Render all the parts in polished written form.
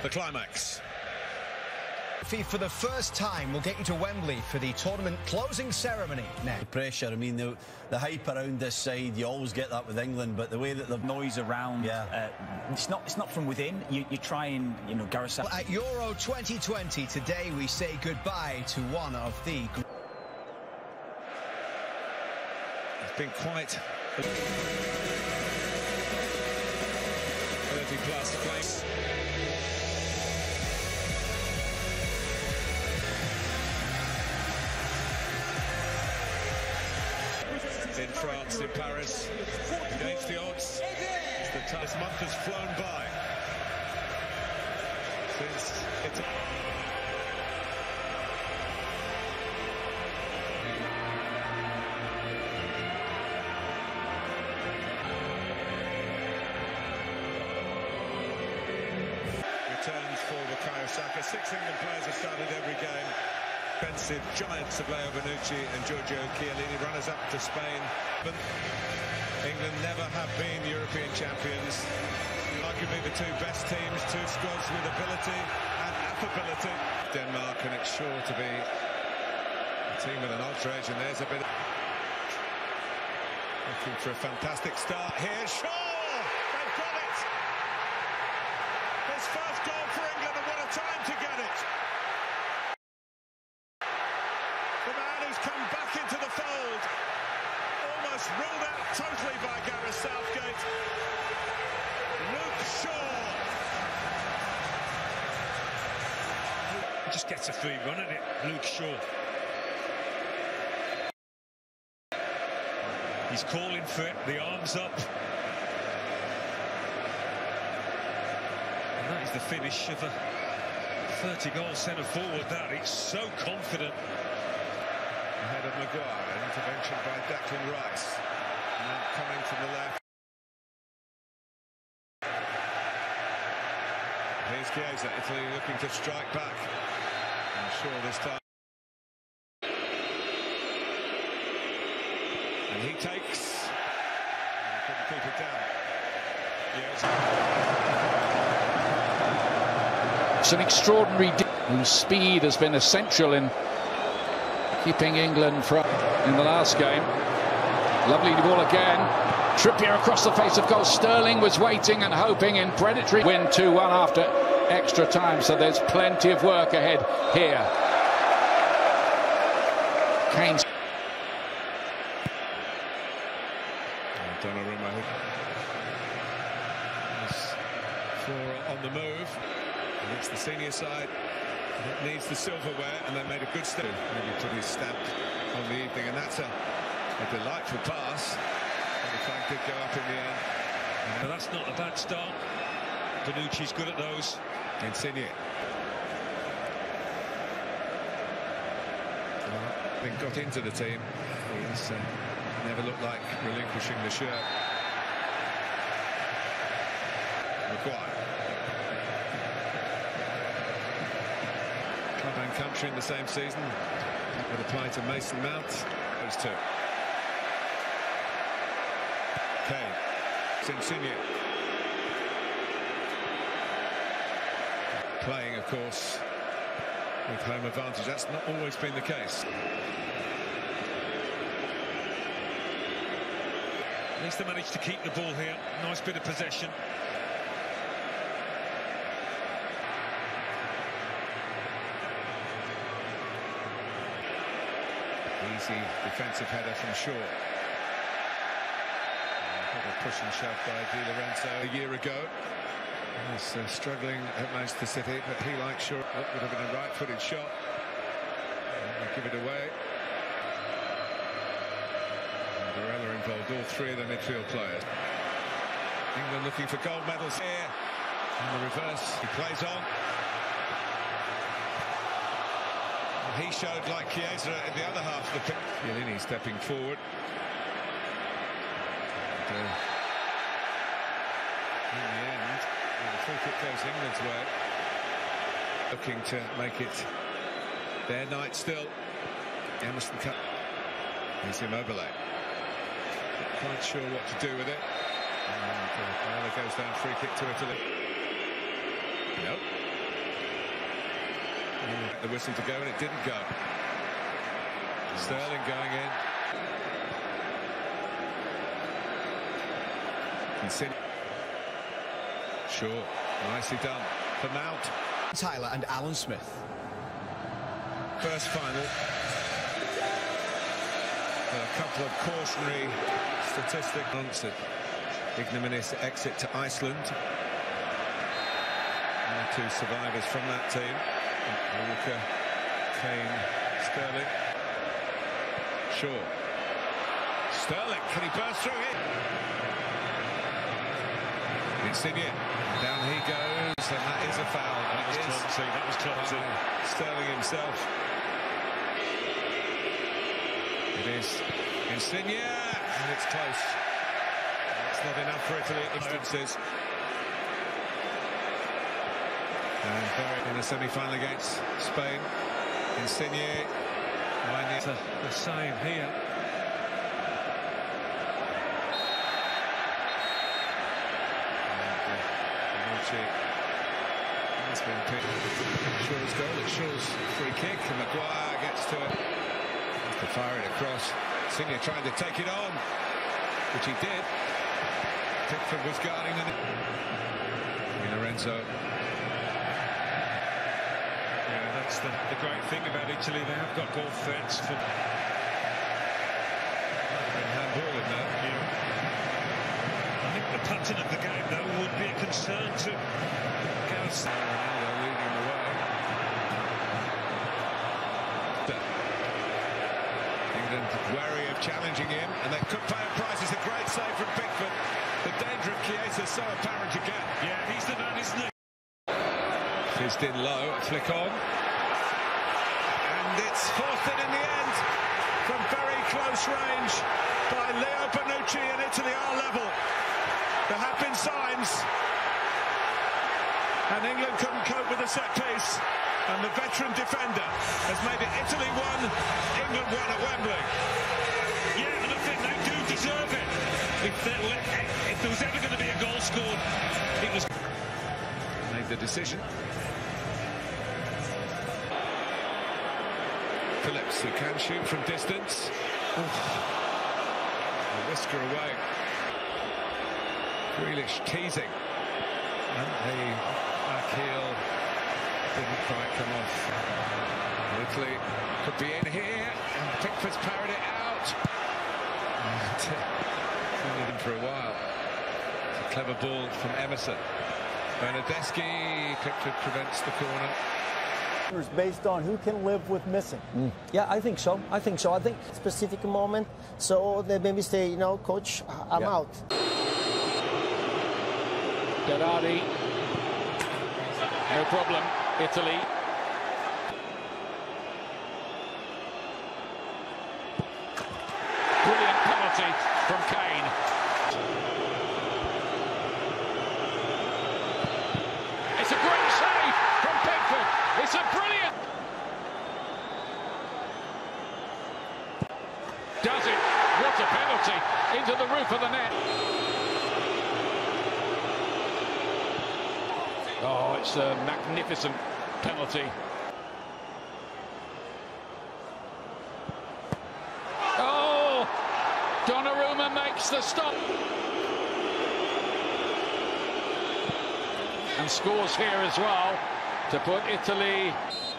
The climax. For the first time, we'll get you to Wembley for the tournament closing ceremony now. The pressure, I mean, the hype around this side, you always get that with England, but the way that the noise around, it's not from within. You try and, Gareth Southgate. At Euro 2020, today we say goodbye to one of the... It's been quite 30-plus place. In France, in Paris, against the odds. This month has flown by. Since it's... Returns for Bukayo Saka. 6 England players have started every game. Defensive giants of Leo Bonucci and Giorgio Chiellini, runners up to Spain. But England never have been European champions. Arguably the two best teams, two squads with ability and affability. Denmark, and it's sure to be a team with an ultra edge, and there's a bit looking for a fantastic start here. Shaw! They've got it! His first goal for England, and what a time to get it! The man who's come back into the fold, almost ruled out totally by Gareth Southgate. Luke Shaw. He just gets a free run at it, Luke Shaw. He's calling for it, the arms up. And that is the finish of a 30-goal centre-forward. That he's so confident. Ahead of Maguire, an intervention by Declan Rice. And coming from the left. Here's Chiesa, Italy looking to strike back. I'm sure this time. And he takes. And he couldn't keep it down. Yes. It's an extraordinary whose speed has been essential in keeping England from in the last game. Lovely ball again. Trippier across the face of goal. Sterling was waiting and hoping in predatory win 2-1 after extra time. So there's plenty of work ahead here. Kane's. Donnarumma is on the move. And it's the senior side that needs the silverware, and they made a good step. Maybe put his stamp on the evening, and that's a delightful pass. But the flag did go up in the end. But that's not a bad start. Bonucci's good at those. Insigne. Been got into the team. He's never looked like relinquishing the shirt. Maguire. Club and country in the same season. That would apply to Mason Mount. Those two. Kane. Insigne. Playing, of course, with home advantage. That's not always been the case. At least they managed to keep the ball here. Nice bit of possession. Easy defensive header from Shaw. A push and shove by Di Lorenzo a year ago. He was struggling at Manchester City, but he, like Shaw, would have been a right-footed shot. And give it away. And Barella involved all three of the midfield players. England looking for gold medals here. In the reverse, he plays on. He showed like Chiesa in the other half of the pitch. Chiellini stepping forward. And, in the end, the free kick goes England's way. Looking to make it their night still. Emerson Cup. Here's Immobile. Not quite sure what to do with it. And Barella goes down, free kick to Italy. Nope. The whistle to go, and it didn't go. Sterling going in. Sure, nicely done for Mount. Tyler and Alan Smith. First final. A couple of cautionary statistics. Answered. Ignominious exit to Iceland. Two survivors from that team. Walker, Kane, Sterling. Shaw. Sterling, can he burst through here? Insigne, down he goes, and that is a foul. That was clumsy. Sterling himself. It is Insigne, and it's close. It's not enough for Italy instances. And in the semi-final against Spain, Insigne. The same here. Has been picked. Shaw's goal, it's Shaw's free kick, and Maguire gets to it. Has to fire it across. Insigne trying to take it on, which he did. Pickford was guarding the net. Lorenzo. Yeah, that's the great thing about Italy. They have got goal threats for handball in that. I think the pattern of the game, though, would be a concern to Gareth. Ronaldo leading the way. England wary of challenging him, and they could pay a price. It's a great save from Pickford. The danger of Chiesa is so apparent again. Yeah, he's the man, isn't he? Fizzed in low, flick on. And it's forced in the end from very close range by Leo Bonucci, and Italy are level. There have been signs, and England couldn't cope with the set piece, and the veteran defender has made it Italy 1, England 1 at Wembley. Yeah, and I think they do deserve it. If there was ever going to be a goal scored, it was. Made the decision. Phillips, who can shoot from distance. A whisker away. Grealish teasing. And the back heel didn't quite come off. Italy could be in here. And Pickford's parried it out. Only them for a while. It's a clever ball from Emerson. Bernardeschi. Pickford prevents the corner. Based on who can live with missing. Yeah, I think so. I think specific moment, so they maybe say, you know, coach, I'm out. Berardi. No problem, Italy. Brilliant penalty from Kane. It's a great save from Pickford. It's a brilliant. Does it? What a penalty into the roof of the net. Oh, it's a magnificent penalty. Oh, Donnarumma makes the stop. And scores here as well to put Italy.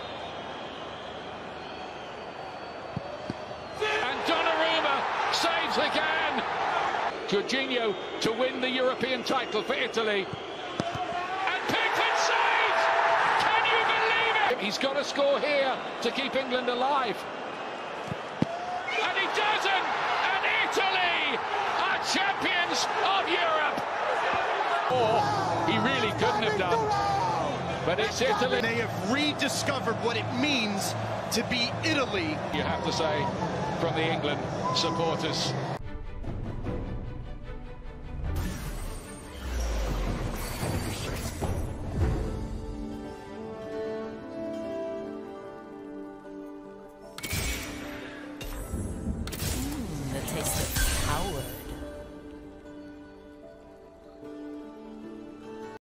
And Donnarumma saves again. Jorginho to win the European title for Italy. And Pickford saves! Can you believe it? He's got to score here to keep England alive. And he doesn't! And Italy are champions of Europe! Or he really couldn't have done. But it's Italy. They have rediscovered what it means to be Italy. You have to say, from the England supporters.